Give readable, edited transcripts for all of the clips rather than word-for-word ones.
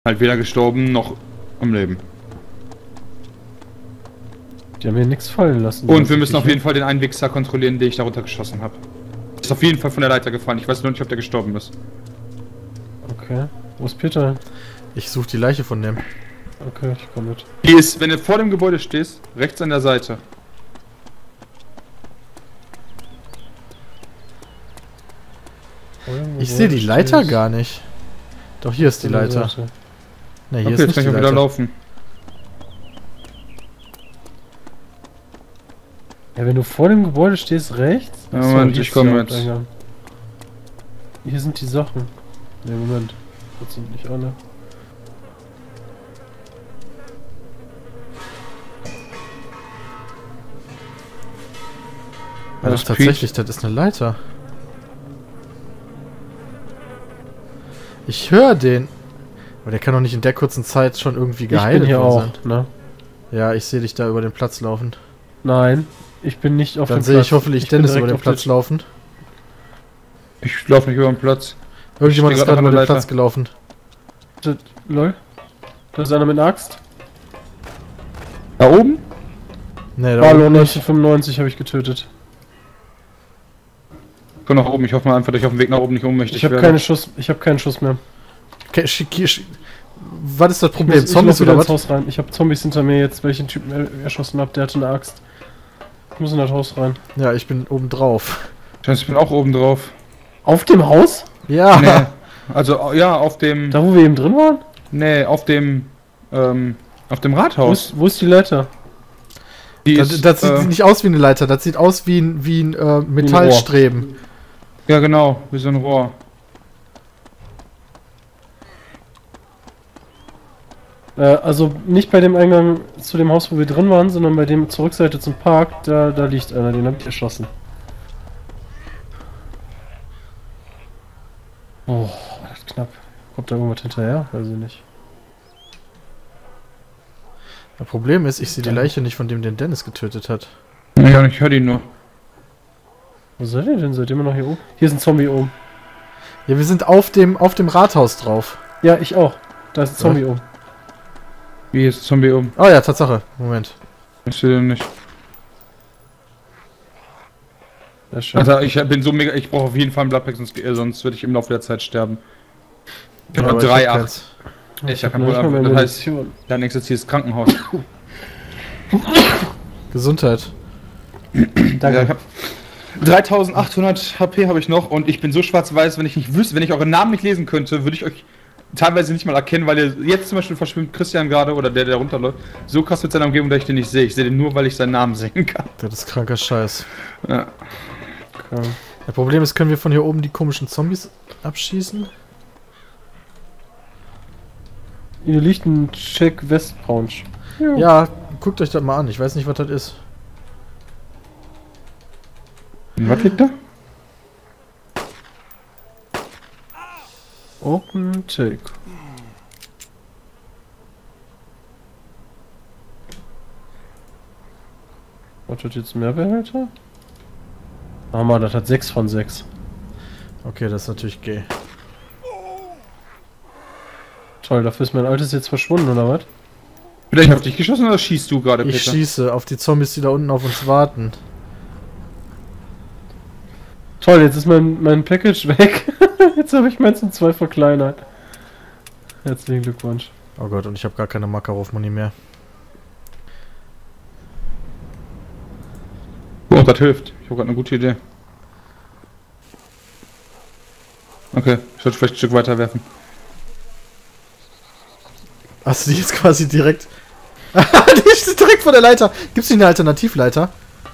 Halt weder gestorben noch am Leben. Die haben hier nichts fallen lassen. Und wir müssen auf jeden Fall den einen Wichser kontrollieren, den ich da runtergeschossen habe. Ist auf jeden Fall von der Leiter gefallen. Ich weiß nur nicht, ob der gestorben ist. Okay. Wo ist Peter? Ich suche die Leiche von dem. Okay, ich komme mit. Die ist, wenn du vor dem Gebäude stehst, rechts an der Seite. Ich sehe die Leiter gar nicht. Doch, hier ist die Leiter. Ne, hier Okay, ist jetzt nicht kann ich die auch wieder Leiter. laufen. Ja, wenn du vor dem Gebäude stehst, rechts? Ja, Achso, Moment, hier ich ist komme der jetzt. Haupteingang. Hier sind die Sachen. Ne, Moment. Das sind nicht alle. Ja, das ist tatsächlich, das ist eine Leiter. Ich höre den. Aber der kann doch nicht in der kurzen Zeit schon irgendwie geheilt Ich bin hier worden auch, sein. ne? Ja, ich sehe dich da über den Platz laufen. Nein, ich bin nicht auf dem Dann Platz. sehe ich hoffentlich bin Dennis direkt über den auf Platz laufen. Ich laufe nicht über den Platz. Irgendjemand Ich ist steh grad gerade an über der den Platz Leiter. gelaufen. Lol. Da ist einer mit einer Axt. Da oben? Ne, da Hallo, oben nicht. 1995 habe ich getötet. Ich komm nach oben. Ich hoffe mal einfach, dass ich auf dem Weg nach oben nicht ohnmächtig Ich habe werde. keinen Schuss mehr. Okay, was ist das Problem? Ich Zombies muss wieder oder ins was? Haus rein. Ich habe Zombies hinter mir jetzt, weil ich den Typen erschossen habe. Der hatte eine Axt. Ich muss in das Haus rein. Ja, ich bin oben drauf. Ich bin auch oben drauf. Auf dem Haus? Ja. Nee. Also, ja, auf dem... Da, wo wir eben drin waren? Nee, auf dem Rathaus. Wo ist die Leiter? Die Das, ist, das sieht nicht aus wie eine Leiter, das sieht aus wie ein Metallstreben. ja, genau, wie so ein Rohr. Also nicht bei dem Eingang zu dem Haus, wo wir drin waren, sondern bei dem zur Rückseite zum Park. Da liegt einer, den habe ich erschossen. Oh, das ist knapp. Kommt da irgendwas hinterher? Weiß ich nicht. Das Problem ist, ich sehe die Leiche nicht von dem, den Dennis getötet hat. Ja, ich höre die nur. Wo seid ihr denn? Seid ihr immer noch hier oben? Hier ist ein Zombie oben. Ja, wir sind auf dem Rathaus drauf. Ja, ich auch. Da ist ein Zombie oben. Wie ist Zombie oben? Oh ja, Tatsache. Moment. Ich sehe den nicht. Sehr schön. Also ich bin so mega, ich brauche auf jeden Fall einen Bloodpack, sonst würde ich im Laufe der Zeit sterben. Ich habe Aber noch 3,8. keins. Ich habe noch nicht mal mehr das heißt, Munition. dein nächstes Ziel ist Krankenhaus. Gesundheit. Danke. Ja, ich hab 3800 HP habe ich noch und ich bin so schwarz-weiß, wenn ich nicht wüsste, wenn ich euren Namen nicht lesen könnte, würde ich euch teilweise nicht mal erkennen, weil ihr jetzt zum Beispiel verschwimmt Christian gerade oder der runterläuft, so krass mit seiner Umgebung, dass ich den nicht sehe. Ich sehe den nur, weil ich seinen Namen sehen kann. Das ist kranker Scheiß. Ja. Okay. Das Problem ist, können wir von hier oben die komischen Zombies abschießen? Hier liegt ein Check West Pouch. Ja, guckt euch das mal an. Ich weiß nicht, was das ist. Und was liegt da? Open Take. Was hat jetzt mehr Behälter? Hammer, das hat 6 von 6. Okay, das ist natürlich gay. Toll, dafür ist mein altes jetzt verschwunden, oder was? Vielleicht auf dich geschossen oder schießt du gerade, Peter? Ich schieße auf die Zombies, die da unten auf uns warten. Toll, jetzt ist mein Package weg. Jetzt habe ich meins um 2 verkleinert. Herzlichen Glückwunsch. Oh Gott, und ich habe gar keine Makarov-Muni mehr. Oh, das hilft. Ich habe gerade eine gute Idee. Okay, ich sollte vielleicht ein Stück weiter werfen. Hast du die jetzt quasi direkt... Die ist direkt vor der Leiter. Gibt's nicht eine Alternativleiter?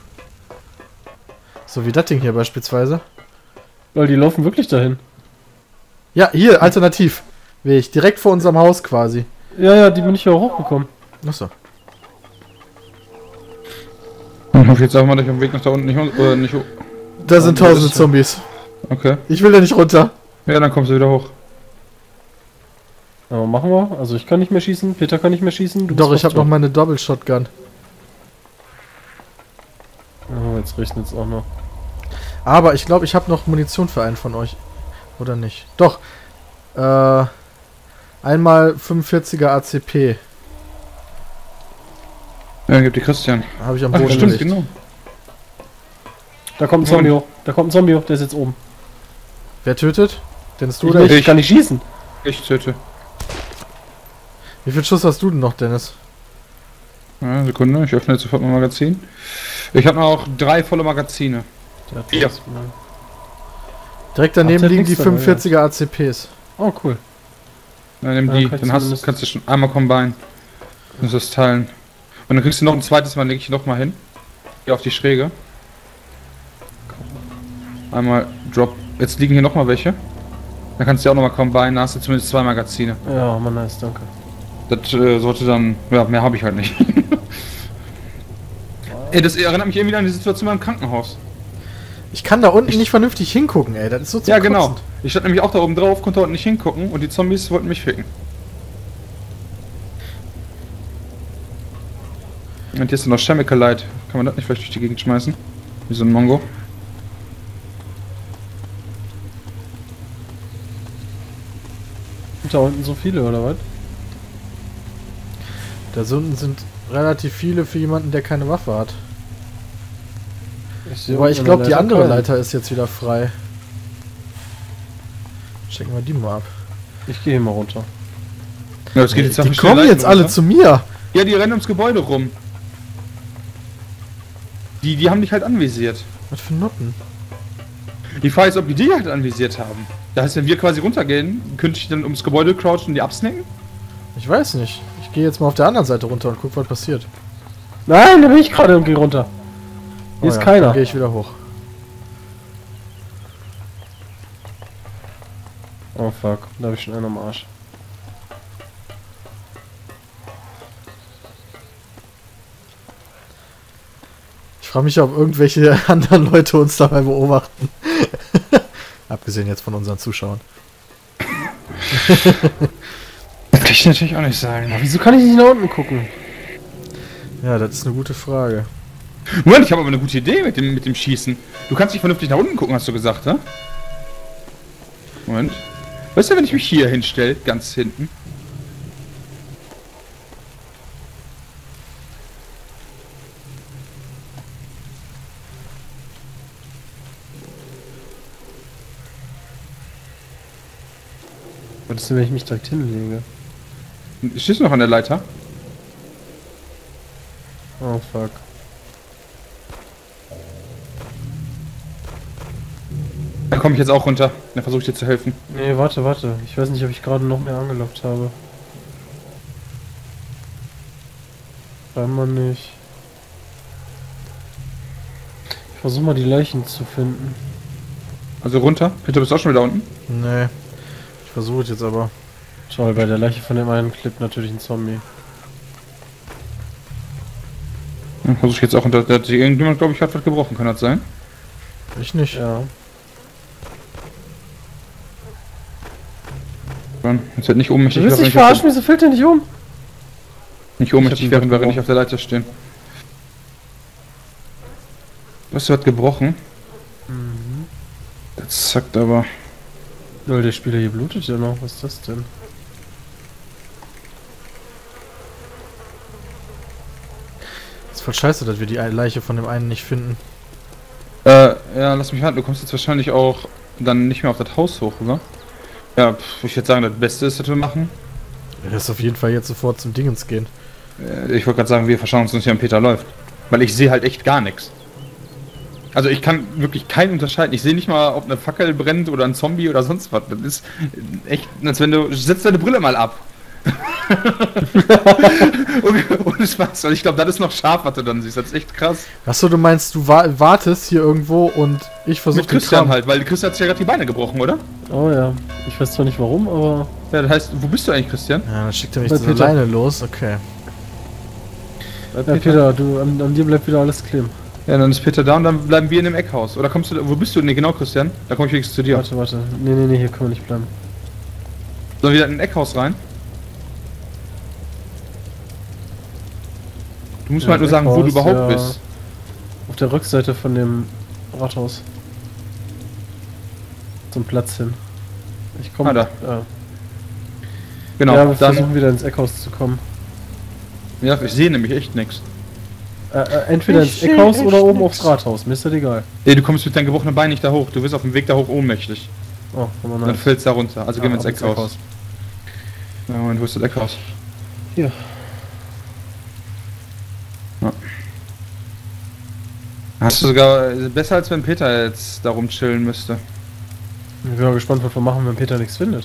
So wie das Ding hier beispielsweise. Weil die laufen wirklich dahin. Ja, hier, alternativ. Weg. Direkt vor unserem Haus quasi. Ja, die bin ich ja auch hochgekommen. Achso. Ich hoffe jetzt auch mal, dass ich am Weg nach da unten nicht hoch. Da sind das tausende ist- Zombies. Okay. Ich will da nicht runter. Ja, dann kommst du wieder hoch. Aber machen wir. Also ich kann nicht mehr schießen, Peter kann nicht mehr schießen. Du Doch, bist ich habe tot. noch meine Double Shotgun. Oh, jetzt regnet es auch noch. Aber ich glaube, ich habe noch Munition für einen von euch. Oder nicht? Doch. Einmal 45er ACP. Ja, gibt die Christian. Habe ich am Ach, Boden stimmt, gelegt. genau. Da kommt ein Zombie hoch. Da kommt ein Zombie hoch, der ist jetzt oben. Wer tötet? Dennis, du Ich, oder ich? ich kann nicht schießen. Ich töte. Wie viel Schuss hast du denn noch, Dennis? Ja, Sekunde, ich öffne jetzt sofort mein Magazin. Ich habe noch 3 volle Magazine. Der hat Ja. was gemacht. Direkt daneben Ach, der liegen die links dabei, 45er ACPs. Oh, cool. Dann nimm Ja, die, kann ich dann kannst du schon einmal combine. Kannst das teilen. Und dann kriegst du noch ein zweites Mal, leg ich noch mal hin. Hier auf die Schräge. Einmal Drop. Jetzt liegen hier noch mal welche. Dann kannst du auch noch mal combine, da hast du zumindest 2 Magazine. Ja, man, nice, danke. Das sollte dann. Ja, mehr habe ich halt nicht. Ey, das erinnert mich irgendwie an die Situation beim Krankenhaus. Ich kann da unten nicht vernünftig hingucken, ey. Das ist so zum Ja, genau. Kotzen. Ich stand nämlich auch da oben drauf, konnte dort nicht hingucken und die Zombies wollten mich ficken. Und hier ist noch Chemical Light. Kann man das nicht vielleicht durch die Gegend schmeißen? Wie so ein Mongo. Sind da unten so viele, oder was? Da unten sind relativ viele für jemanden, der keine Waffe hat. Aber ich glaube, die andere Leiter ist jetzt wieder frei. Checken wir die mal ab. Ich gehe hier mal runter. Ja, das geht jetzt Die kommen jetzt alle zu mir. Ja, die rennen ums Gebäude rum. Die haben dich halt anvisiert. Was für Noten? Die Frage ist, ob die dich halt anvisiert haben. Das heißt, wenn wir quasi runtergehen, könnte ich dann ums Gebäude crouchen und die absnacken? Ich weiß nicht. Ich gehe jetzt mal auf der anderen Seite runter und guck, was passiert. Nein, da bin ich gerade und gehe runter. Hier ist keiner. Dann gehe ich wieder hoch. Oh fuck, da habe ich schon einen am Arsch. Ich frage mich, ob irgendwelche anderen Leute uns dabei beobachten. Abgesehen jetzt von unseren Zuschauern. Das kann ich natürlich auch nicht sagen. Aber wieso kann ich nicht nach unten gucken? Ja, das ist eine gute Frage. Moment, ich habe aber eine gute Idee mit dem Schießen. Du kannst nicht vernünftig nach unten gucken, hast du gesagt, ne? Moment. Weißt du, wenn ich mich hier hinstelle, ganz hinten? Was ist denn, wenn ich mich direkt hinlege? Stehst du noch an der Leiter? Oh fuck. Dann komme ich jetzt auch runter. Dann versuche ich dir zu helfen. Nee, warte. Ich weiß nicht, ob ich gerade noch mehr angelockt habe. Scheinbar nicht. Ich versuche mal die Leichen zu finden. Also runter. Peter, bist du auch schon wieder unten? Nee. Ich versuche es jetzt aber. Toll, bei der Leiche von dem einen klebt natürlich ein Zombie. Dann versuche ich jetzt auch unter. Da hat sich irgendjemand, glaube ich, hat was gebrochen. Kann das sein? Ich nicht. Ja. Dann, jetzt wird nicht ohnmächtig. Du willst dich verarschen, wieso fällt der nicht um? Nicht ohnmächtig Ich hab werden, ihn während ich auf der Leiter stehen. Was hat gebrochen? Das zackt aber. Lol, der Spieler hier blutet ja noch. Was ist das denn? Ist voll scheiße, dass wir die Leiche von dem einen nicht finden. Ja, lass mich warten. Du kommst jetzt wahrscheinlich auch dann nicht mehr auf das Haus hoch, oder? Ja, ich würde sagen, das Beste ist, was wir machen. Er ist auf jeden Fall jetzt sofort zum Dingens gehen. Ich wollte gerade sagen, wir verschauen uns nicht, an Peter läuft. Weil ich sehe halt echt gar nichts. Also ich kann wirklich keinen unterscheiden. Ich sehe nicht mal, ob eine Fackel brennt oder ein Zombie oder sonst was. Das ist echt, als wenn du... Setz deine Brille mal ab. Ohne Spaß, weil ich glaube, das ist noch scharf, was du dann siehst. Das ist echt krass. Achso, du meinst, du wartest hier irgendwo und ich versuche Mit Christian halt, weil Christian hat sich ja gerade die Beine gebrochen, oder? Oh ja. Ich weiß zwar nicht warum, aber... Ja, das heißt, wo bist du eigentlich, Christian? Ja, dann schickt er mich Bei so Peter. alleine los. Okay. Ja, Peter, du, an dir bleibt wieder alles kleben. Ja, dann ist Peter da und dann bleiben wir in dem Eckhaus. Oder kommst du, wo bist du? Ne, genau, Christian. Da komme ich wenigstens zu dir. Warte. Nee, hier können wir nicht bleiben. Sollen wir wieder in ein Eckhaus rein? Du musst Ja, mir halt nur sagen, wo du Eckhaus, überhaupt ja. bist. Auf der Rückseite von dem Rathaus. Zum Platz hin. Ich komme. Ah, da. Ja. Genau, Ja, wir dann. versuchen wieder ins Eckhaus zu kommen. Ja, ich sehe nämlich echt nichts. Entweder Ich ins Eckhaus seh oder echt oben nix. aufs Rathaus, mir ist das egal. Ey, du kommst mit deinem gebrochenen Bein nicht da hoch. Du wirst auf dem Weg da hoch ohnmächtig. Oh, aber Dann nice. fällst du da runter. Also gehen wir ins ab ins Eckhaus. Ja, Moment, wo ist das Eckhaus? Hier. Ja. Hast du sogar besser als wenn Peter jetzt da rumchillen müsste. Ich bin mal gespannt, was wir machen, wenn Peter nichts findet.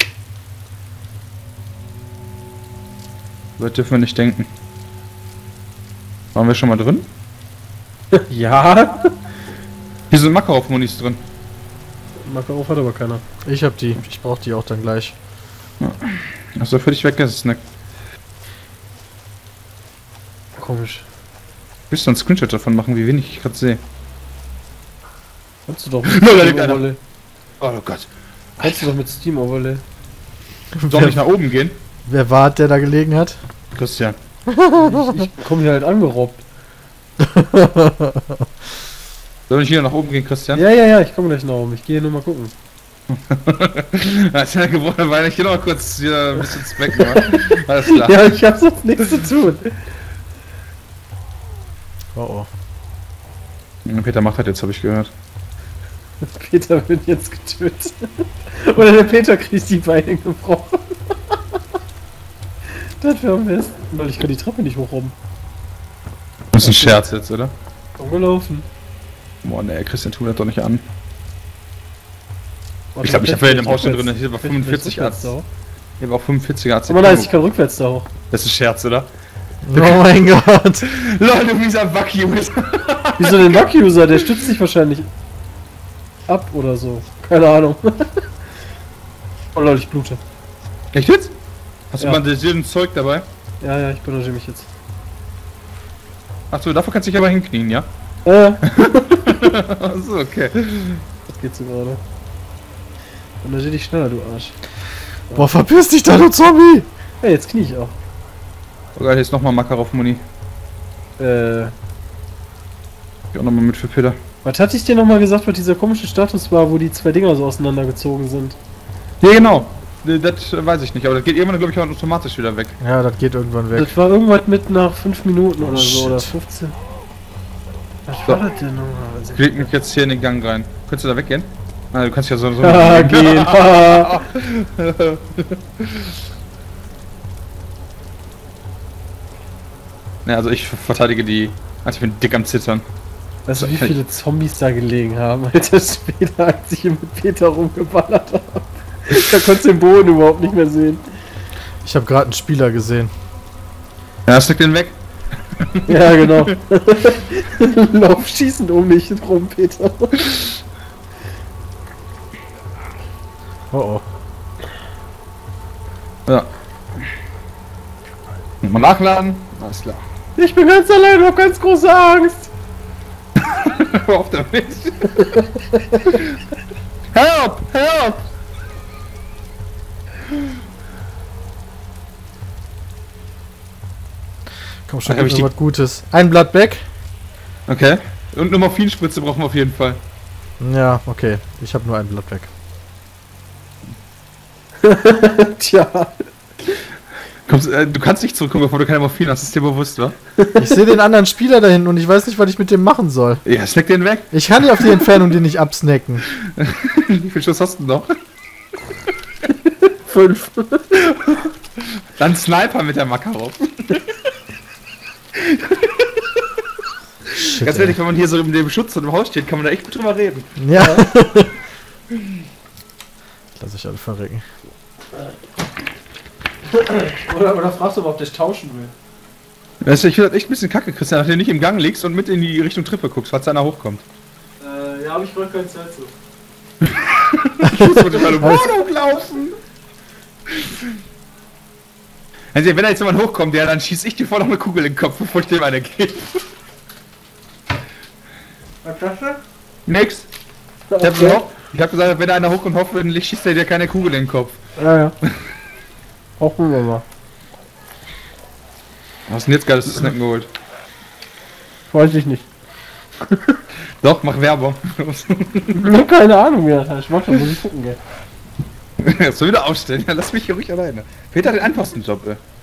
So weit dürfen wir nicht denken. Waren wir schon mal drin? Ja? Hier sind Makarov-Munis drin. Makarov hat aber keiner. Ich hab die. Ich brauch die auch dann gleich. Achso, für dich weggesnackt. Komisch. Willst du einen Screenshot davon machen, wie wenig ich gerade sehe? Kannst du doch No, da mit liegt einer. Overlay. Oh Gott. Kannst du doch mit Steam Overlay. Soll ich nach oben gehen? Wer war es, der da gelegen hat? Christian. Ich komm hier halt angerobbt. Soll ich hier nach oben gehen, Christian? Ja, ich komme gleich nach oben. Ich gehe nur mal gucken. Als er gebrochen war, ich hier noch mal kurz hier ein bisschen Speck machen. Alles klar. Ja, ich hab sonst nichts zu tun. Oh. Peter macht das jetzt, habe ich gehört. Peter wird jetzt getötet. Oder der Peter kriegt die Beine gebrochen. Das wäre am besten. Weil ich kann die Treppe nicht hochroben. Das ist ein Scherz jetzt, oder? Umgelaufen. Boah, ne, Christian tut das doch nicht an. Warte, Ich glaube, ich habe vielleicht in dem Haus schon drin, rückwärts. hier war Vielleicht 45 rückwärts Arzt. da hoch. Hier war auch 45er Arzt. Aber nice, ich kann rückwärts da hoch. Das ist ein Scherz, oder? Oh mein Gott. Leute, wie dieser Bug-User. Wieso den Bug-User? Der stützt sich wahrscheinlich ab oder so. Keine Ahnung. Oh Leute, ich blute. Echt jetzt? Hast du Ja. bandagiertes Zeug dabei? Ja, ich bandagiere mich jetzt. Achso, dafür kannst du dich aber hinknien, ja? Achso, okay. Das geht so gerade. Bandagier dich schneller, du Arsch. Boah, verpiss dich da, du Zombie! Hey, jetzt knie ich auch. Oh geil, hier ist nochmal Makarov-Muni. Ich auch nochmal mit für Peter. Was hatte ich dir nochmal gesagt, was dieser komische Status war, wo die zwei Dinger so auseinandergezogen sind? Ja, genau. Das weiß ich nicht, aber das geht irgendwann, glaube ich, auch automatisch wieder weg. Ja, das geht irgendwann weg. Das war irgendwas mit nach 5 Minuten oder so, Shit. oder 15. Was So. war das denn nochmal? Ich leg mich jetzt hier in den Gang rein. Könntest du da weggehen? Nein, du kannst ja so... Ah, gehen. Ah. Ja, also ich verteidige die... Also ich bin dick am Zittern. Weißt du, wie viele Zombies da gelegen haben, Alter, später, als ich hier mit Peter rumgeballert habe? Da konntest du den Boden überhaupt nicht mehr sehen. Ich habe gerade einen Spieler gesehen. Ja, steck den weg. Ja, genau. Lauf schießend um mich rum, Peter. Oh. Ja. Mal nachladen. Alles klar. Ich bin ganz allein, hab ganz große Angst. Hör auf damit. Help! Help! Komm schon, Ach, hab ich gib mir die- was Gutes. Ein Blatt weg. Okay. Und eine Morphinspritze brauchen wir auf jeden Fall. Ja, okay. Ich habe nur ein Blatt weg. Tja. Du kannst nicht zurückkommen, bevor du keine Morphin hast. Das ist dir bewusst, wa? Ich sehe den anderen Spieler da hinten und ich weiß nicht, was ich mit dem machen soll. Ja, snack den weg. Ich kann ja auf die Entfernung den nicht absnacken. Wie viel Schuss hast du noch? 5. Dann Sniper mit der Makarov. Shit, Ganz ehrlich, wenn man hier so in dem Schutz und im Haus steht, kann man da echt gut drüber reden. Ja. Lass ich alle verrecken. Oder fragst du, ob der tauschen will? Weißt du, ich finde das echt ein bisschen kacke, Christian, dass du nicht im Gang liegst und mit in die Richtung Treppe guckst, falls einer hochkommt. Ja, aber ich wollte keine Zeit so. Ich muss mit der Wohnung laufen. Also, wenn da jetzt jemand hochkommt, ja, dann schieß ich dir voll noch eine Kugel in den Kopf, bevor ich dem eine gebe. Was sagst du? Nix. Ich hab gesagt, wenn da einer hoch und hoffentlich schießt er dir keine Kugel in den Kopf. Ja. Hoffen wir mal. Was hast du denn jetzt geiles Snacken geholt? Weiß ich nicht. Doch, mach Werbung. Keine Ahnung mehr. Ich mach schon, muss ich gucken, gell. Jetzt soll wieder aufstellen. Ja, lass mich hier ruhig alleine. Peter hat den einfachsten Job, ey.